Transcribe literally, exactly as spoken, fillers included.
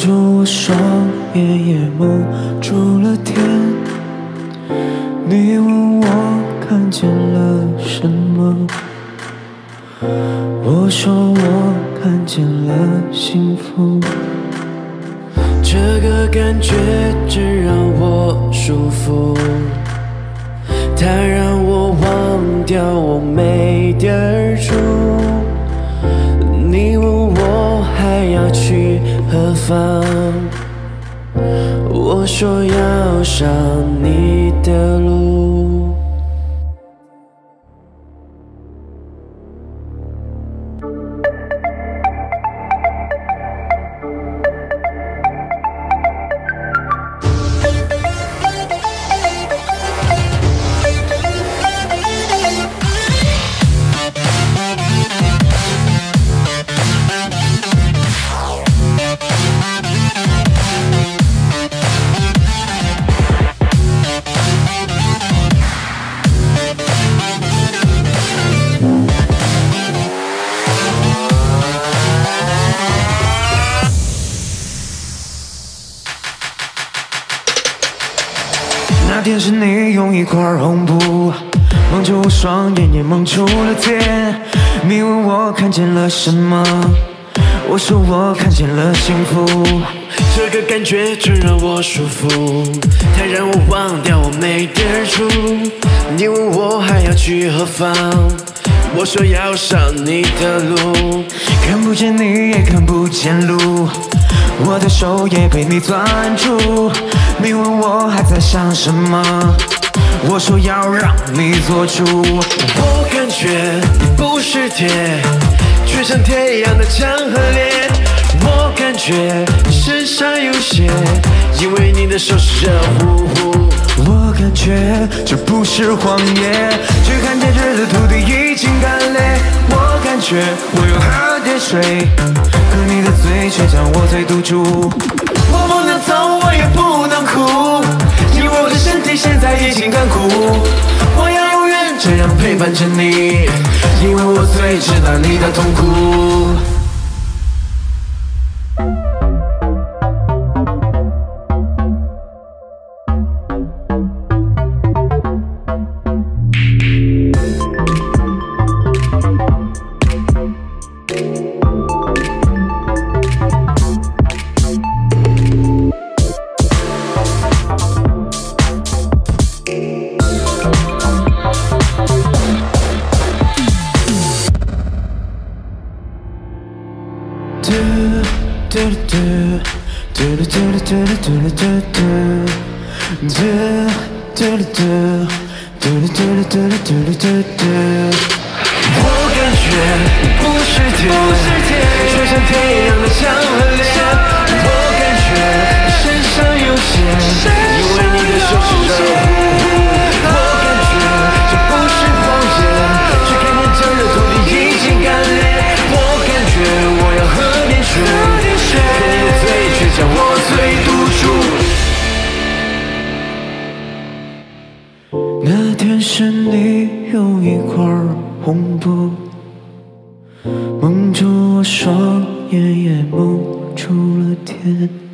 住我双眼，也蒙住了天。你问我看见了什么？我说我看见了幸福。这个感觉真让我舒服，它让我忘掉我没地儿住。你问我还要去何方？我说要上你的路。那天是你用一块红布蒙住我双眼，也蒙住了天。你问我看见了什么？我说我看见了幸福。这个感觉真让我舒服，它让我忘掉我没地儿住。你问我还要去何方？我说要上你的路。看不见你也看不见路，我的手也被你攥住。你问我还在想什么？我说要让你做主。我感觉你不是铁，却像铁一样的强和烈。我感觉你身上有血，因为你的手是热乎乎。我感觉这不是谎言，却看见这的土地已经干裂。我感觉我又喝点水，可你的嘴却将我嘴堵住。我不能走，我也不能哭，因为我的身体现在已经干枯。我要永远这样陪伴着你，因为我最知道你的痛苦。我感觉不是铁，却像铁一样的强和烈。我感觉你身上有血，因为你的手是热乎乎。我感觉这不是谎言，却看见这热土地已经干裂。我感觉我要喝点水，可你的嘴却将我嘴堵住。那天是你用一块红布蒙住我双眼，也蒙住了天。